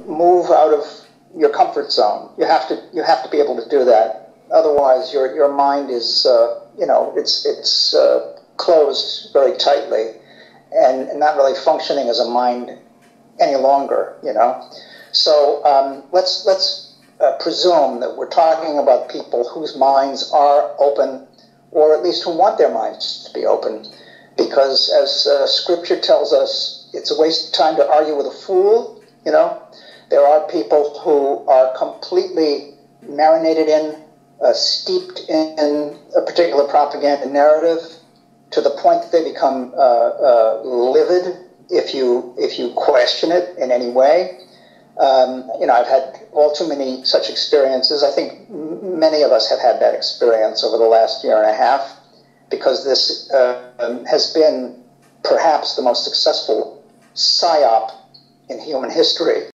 move out of your comfort zone. You have to be able to do that. Otherwise, your mind is it's closed very tightly and not really functioning as a mind any longer. So let's presume that we're talking about people whose minds are open, or at least who want their minds to be open, because as Scripture tells us, it's a waste of time to argue with a fool. There are people who are completely marinated in, steeped in a particular propaganda narrative to the point that they become livid if you question it in any way. I've had all too many such experiences. I think many of us have had that experience over the last year and a half, because this has been perhaps the most successful psyop in human history.